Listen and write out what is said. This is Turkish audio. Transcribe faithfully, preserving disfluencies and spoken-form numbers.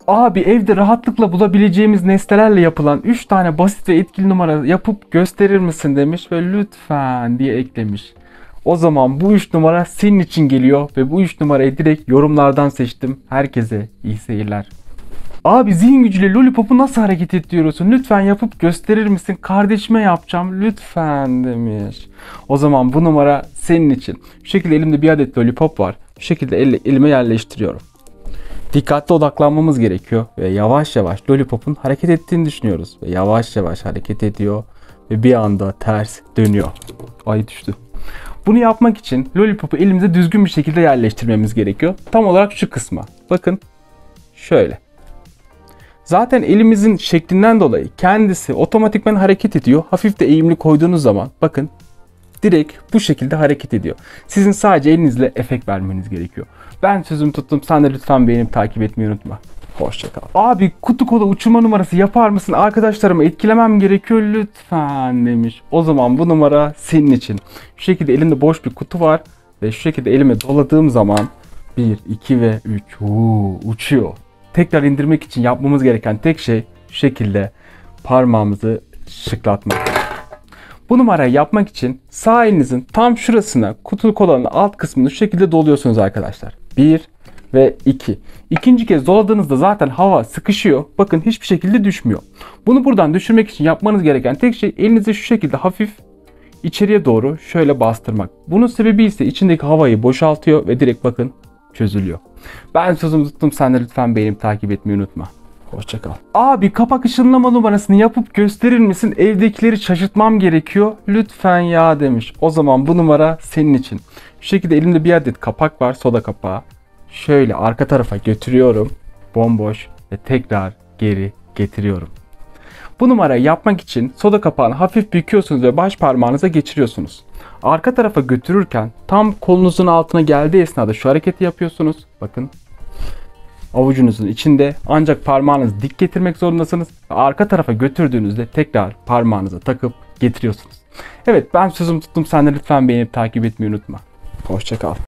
Abi evde rahatlıkla bulabileceğimiz nesnelerle yapılan üç tane basit ve etkili numara yapıp gösterir misin demiş ve lütfen diye eklemiş. O zaman bu üç numara senin için geliyor ve bu üç numarayı direkt yorumlardan seçtim. Herkese iyi seyirler. Abi zihin gücüyle Lollipop'u nasıl hareket ettiriyorsun? Lütfen yapıp gösterir misin? Kardeşime yapacağım lütfen demiş. O zaman bu numara senin için. Şu şekilde elimde bir adet Lollipop var. Şu şekilde elle, elime yerleştiriyorum. Dikkatli odaklanmamız gerekiyor ve yavaş yavaş Lollipop'un hareket ettiğini düşünüyoruz. Ve yavaş yavaş hareket ediyor ve bir anda ters dönüyor. Ay düştü. Bunu yapmak için Lollipop'u elimize düzgün bir şekilde yerleştirmemiz gerekiyor. Tam olarak şu kısma. Bakın şöyle. Zaten elimizin şeklinden dolayı kendisi otomatikman hareket ediyor. Hafif de eğimli koyduğunuz zaman bakın direkt bu şekilde hareket ediyor. Sizin sadece elinizle efekt vermeniz gerekiyor. Ben sözümü tuttum. Sen de lütfen beğenip takip etmeyi unutma. Hoşça kal. Abi kutu kola uçurma numarası yapar mısın? Arkadaşlarımı etkilemem gerekiyor lütfen demiş. O zaman bu numara senin için. Şu şekilde elimde boş bir kutu var. Ve şu şekilde elime doladığım zaman bir, iki ve üç Uuu, uçuyor. Tekrar indirmek için yapmamız gereken tek şey şu şekilde parmağımızı şıklatmak. Bu numarayı yapmak için sağ elinizin tam şurasına kutu kolanın alt kısmını şu şekilde doluyorsunuz arkadaşlar. bir ve iki. İkinci kez doladığınızda zaten hava sıkışıyor. Bakın hiçbir şekilde düşmüyor. Bunu buradan düşürmek için yapmanız gereken tek şey elinizi şu şekilde hafif içeriye doğru şöyle bastırmak. Bunun sebebi ise içindeki havayı boşaltıyor ve direkt bakın çözülüyor. Ben sözümü tuttum. Sen de lütfen beğenip takip etmeyi unutma. Hoşça kal. Abi kapak ışınlama numarasını yapıp gösterir misin? Evdekileri şaşırtmam gerekiyor. Lütfen ya demiş. O zaman bu numara senin için. Şu şekilde elimde bir adet kapak var. Soda kapağı. Şöyle arka tarafa götürüyorum. Bomboş ve tekrar geri getiriyorum. Bu numarayı yapmak için soda kapağını hafif büküyorsunuz ve baş parmağınıza geçiriyorsunuz. Arka tarafa götürürken tam kolunuzun altına geldiği esnada şu hareketi yapıyorsunuz. Bakın. Avucunuzun içinde ancak parmağınızı dik getirmek zorundasınız. Arka tarafa götürdüğünüzde tekrar parmağınıza takıp getiriyorsunuz. Evet ben sözümü tuttum. Sen de lütfen beğenip takip etmeyi unutma. Hoşça kal.